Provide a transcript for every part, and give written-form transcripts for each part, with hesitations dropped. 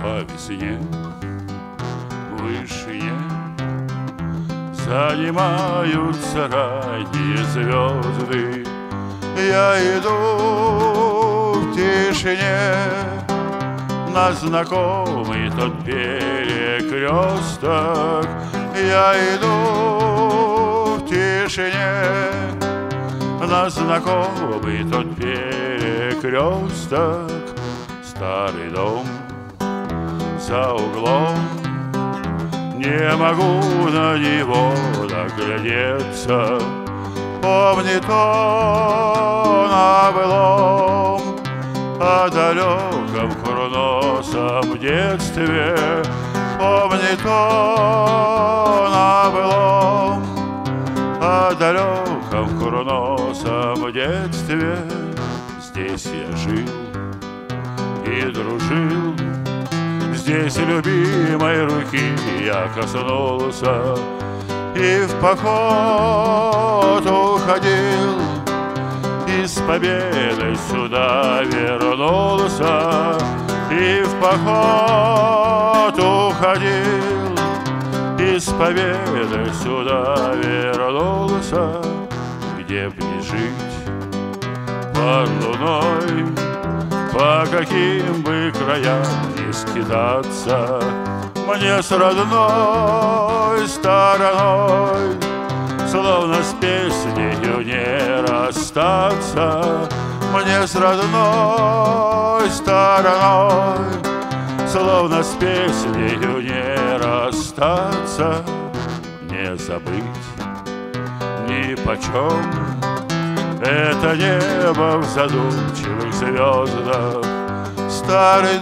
по весне в вышине занимаются ранние звезды. Я иду в тишине на знакомый тот перекресток. Я иду в тишине на знакомый тот перекресток. Старый дом за углом, не могу на него наглядеться. Помнит он о былом, о далеком курносом детстве. Помнит он о былом, о далеком курносом детстве. Здесь я жил и дружил, здесь любимой руки я коснулся и в поход уходил, и с победой сюда вернулся, и в поход уходил, и с победой сюда вернулся. Где б не жить под луной, по каким бы краям не скитаться, мне с родной стороной словно с песнею не расстаться. Мне с родной стороной словно с песнею не расстаться. Не забыть ни почем это небо в задумчивых звездах. Старый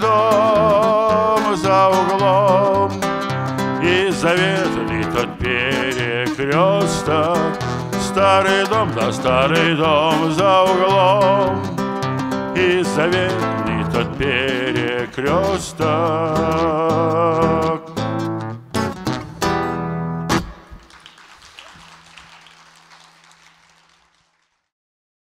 дом за углом и заветный тот перекресток. Старый дом, да старый дом за углом и заветный тот перекресток.